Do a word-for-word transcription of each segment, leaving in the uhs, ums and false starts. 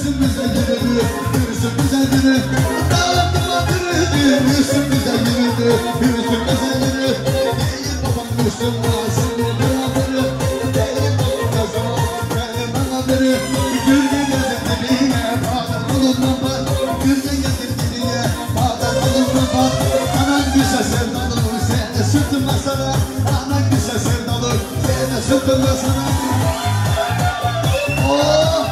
üstümüze yürüdü, üstümüze yürüdü. Dağlarıma yürüdü, üstümüze yürüdü, üstümüze yürüdü. Değil babam Müslüman, seni bırakırım. Değil babam Müslüman, beni bana verir. Gürgen getir diline, bağdan olunma bak. Gürgen getir diline, bağdan olunma bak. Anan güzel sevdalı, seni sırtıma sarar. Anan güzel sevdalı, seni sırtıma sarar. Oh!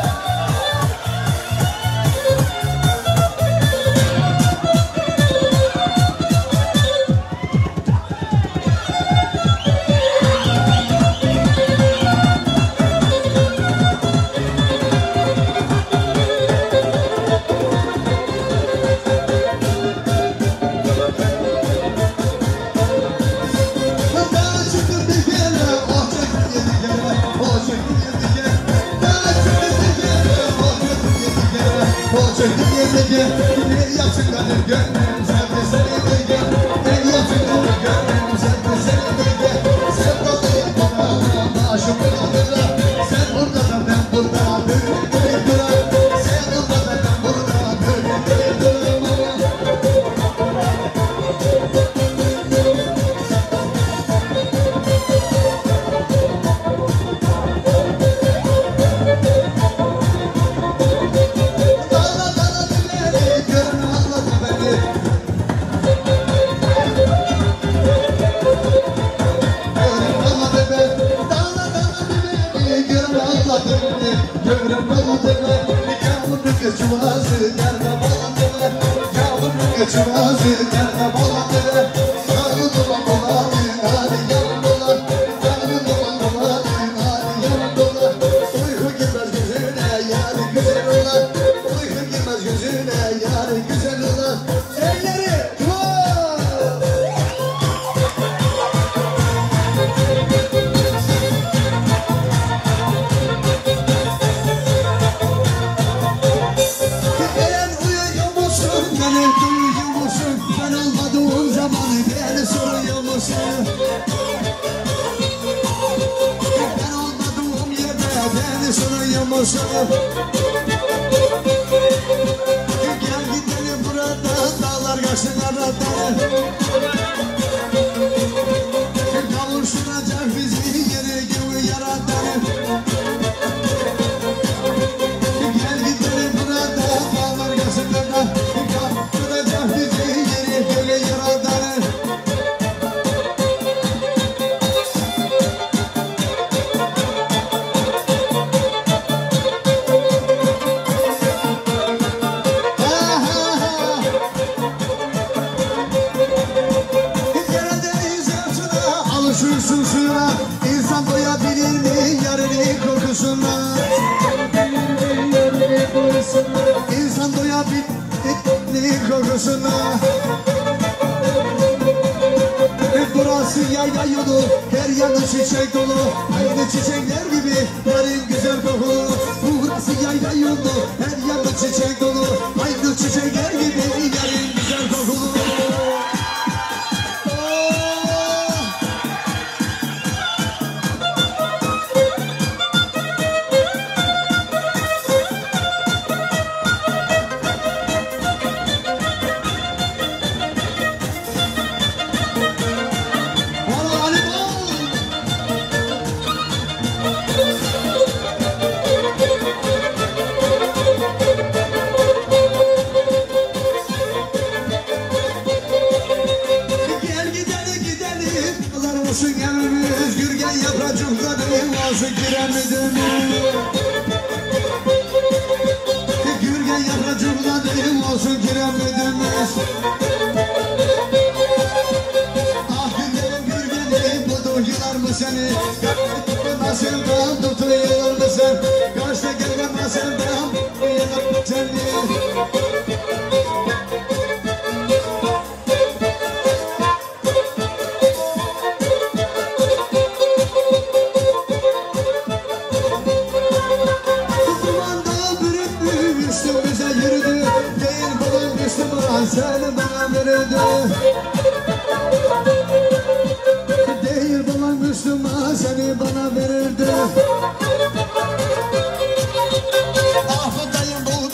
Ah bu dayım bu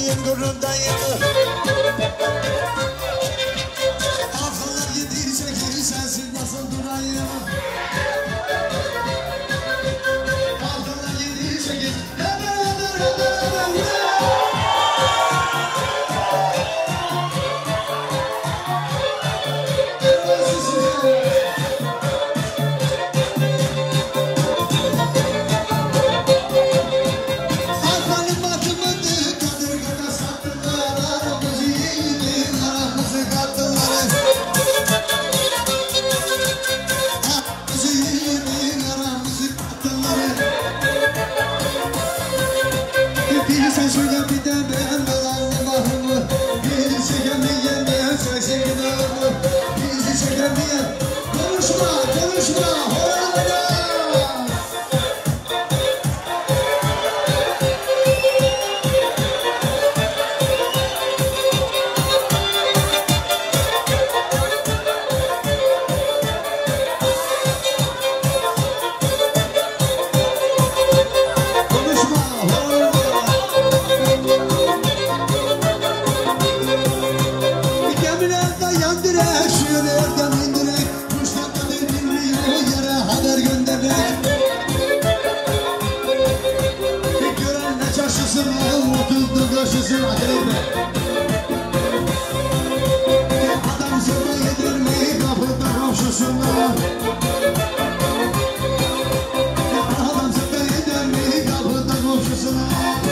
Gülün gurundayım. Arkalar yediyse geri sensiz nasıl durayım? Arkalar yediyse geri sen söyle bir de ben dolandım ahımı. Bizi çekemeyen meğer sensin günahımı. Bizi çekemeyen konuşma konuşma horana. Otuzdu karşısın acele adam sana yedirmeyi kapıda komşusuna. Adam sana yedirmeyi kapıda komşusuna.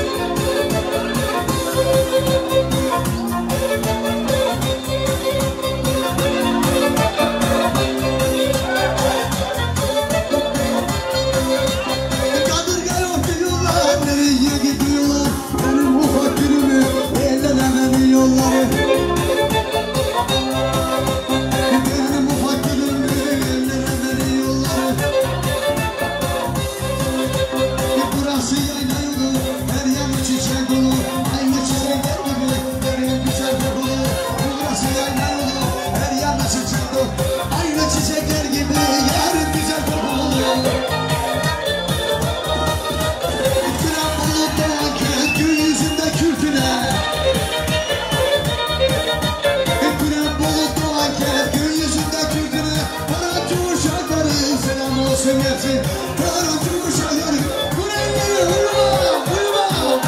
Gelsin, karıcı uşakları, Kur'an'ları uyuma, uyuma.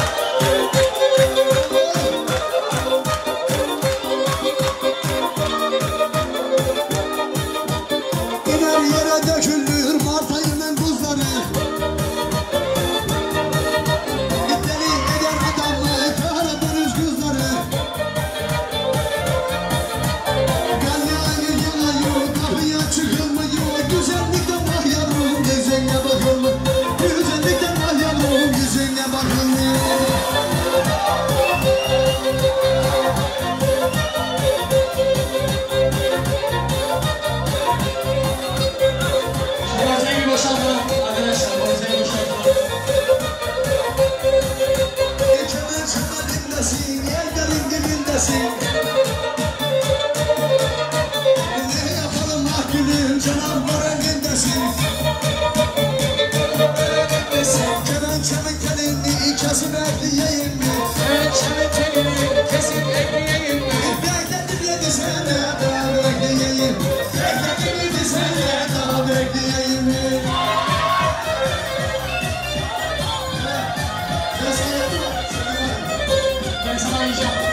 İner yere dökülür Martay'ın buzları. Deli eder adamı Karadeniz kızları. Galyayı yanıyor, kapıya çıkılmıyor, güzellikten var yavrum, yüzüne bakılmıyor. Güzellikten var yavrum, yüzüne bakılmıyor. Boğazayı boşaltalım arkadaşlar, boğazayı boşaltalım. Kemer çatalındasin, yerlerin dibindesin. Ne yapalım ah gülüm, canavarın önündesin. Kemen çemen telini kesip ekleyeyim mi? Kemen çemen telini kesip ekleyeyim mi? Bekledim yedi sene daha bekleyeyim. Bekledim yedi sene daha bekleyeyim mi? Ben sana diyeceğim.